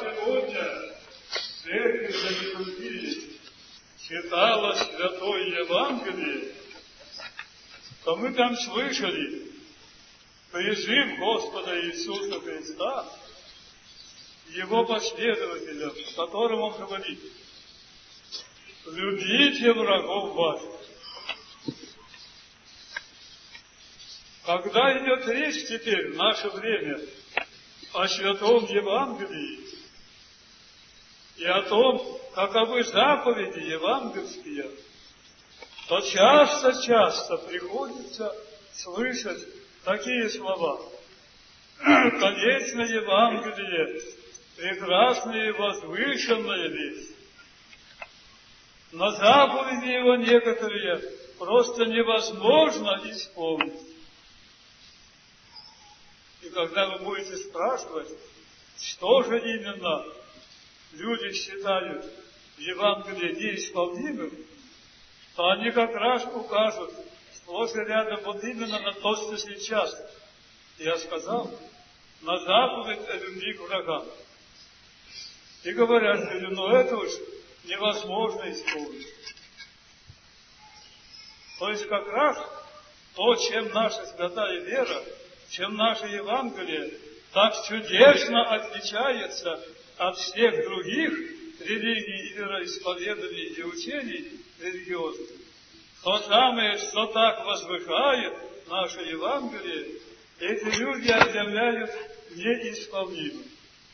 сегодня в церкви за литургией читала Святое Евангелие, то мы там слышали призыв Господа Иисуса Христа Его последователям, в котором Он говорит: «Любите врагов ваших». Когда идет речь теперь, в наше время, о Святом Евангелии и о том, каковы заповеди евангельские, то часто приходится слышать такие слова: «Конечное Евангелие, прекрасная и возвышенная весть». Но заповеди его некоторые просто невозможно исполнить. И когда вы будете спрашивать, что же именно люди считают в Евангелии неисполнимым, то они как раз укажут сплошь и рядом вот именно на то, что сейчас я сказал, на заповедь о любви к врагам. И говорят, что это уж невозможно исполнить. То есть как раз то, чем наша святая вера, чем наше Евангелие так чудесно отличается от всех других религий и вероисповеданий и учений религиозных, то самое, что так возвышает наше Евангелие, эти люди объявляют неисполнимым.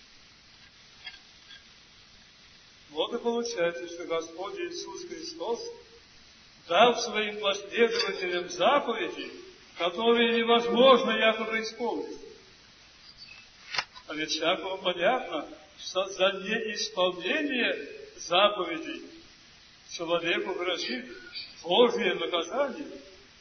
Вот и получается, что Господь Иисус Христос дал своим последователям заповеди, которые невозможно якобы исполнить. А ведь всякому понятно, что за неисполнение заповедей человеку грозит Божье наказание.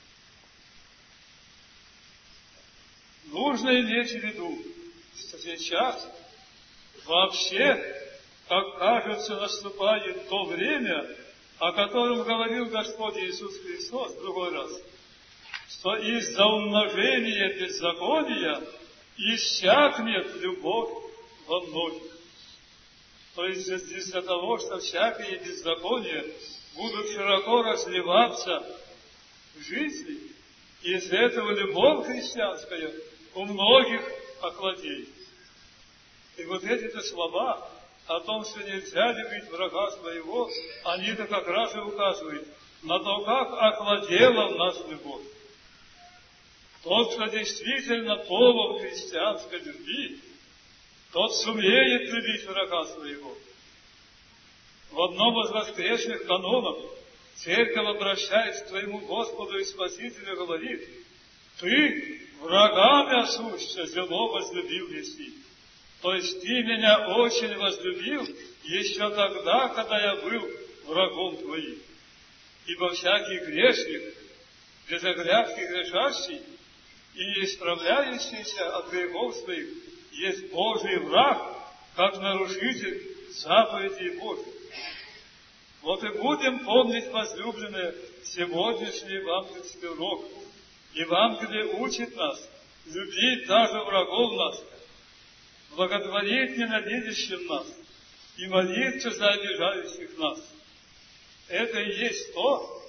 Нужно иметь в виду, что сейчас вообще, как кажется, наступает то время, о котором говорил Господь Иисус Христос в другой раз, что из-за умножения беззакония иссякнет любовь во многих. То есть из-за того, что всякие беззакония будут широко разливаться в жизни, из этого любовь христианская у многих охладеет. И вот эти-то слова о том, что нельзя любить врага своего, они-то как раз и указывают на то, как охладела в нас любовь. Тот, кто действительно полон христианской любви, тот сумеет любить врага своего. В одном из воскресных канонов церковь, обращаясь к твоему Господу и Спасителю, говорит: «Ты врагами осуща зело возлюбил еси». То есть ты меня очень возлюбил еще тогда, когда я был врагом твоим. Ибо всякий грешник, без оглядки грешащий и не исправляющийся от грехов своих, есть Божий враг, как нарушитель заповедей Божьих. Вот и будем помнить, возлюбленные, сегодняшний евангельский урок. Евангелие учит нас любить даже врагов наших, благотворить ненавидящим нас и молиться за обижающих нас. Это и есть то,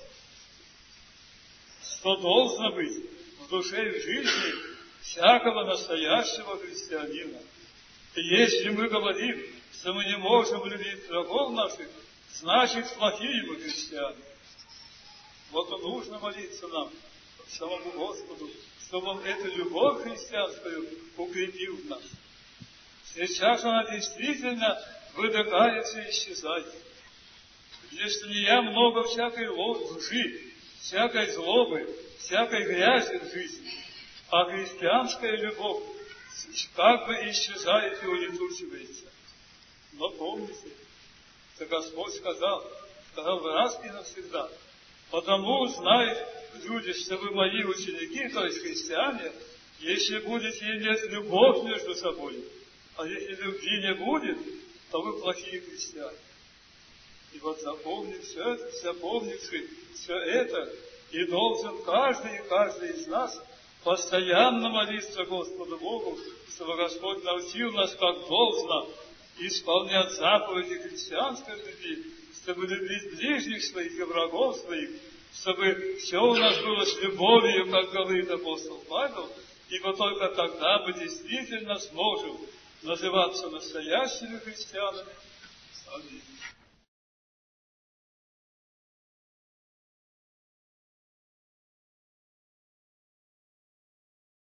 что должно быть в душе и в жизни всякого настоящего христианина. И если мы говорим, что мы не можем любить врагов наших, значит, плохие мы христиане. Вот и нужно молиться нам, самому Господу, чтобы Он эту любовь христианскую укрепил в нас. Сейчас она действительно выдыхается и исчезает. Если не я, много всякой лжи, всякой злобы, всякой грязи в жизни, а христианская любовь как бы исчезает и улетучивается. Но помните, что Господь сказал раз и навсегда: «Потому узнают люди, что вы мои ученики, то есть христиане, если будете иметь любовь между собой. А если любви не будет, то вы плохие христиане». И вот запомнив все это, запомнивши все это, и должен каждый из нас постоянно молиться Господу Богу, чтобы Господь научил нас, как должно исполнять заповеди христианской любви, чтобы любить ближних своих и врагов своих, чтобы все у нас было с любовью, как говорит апостол Павел, ибо только тогда мы действительно сможем называться настоящими христианами. Аминь.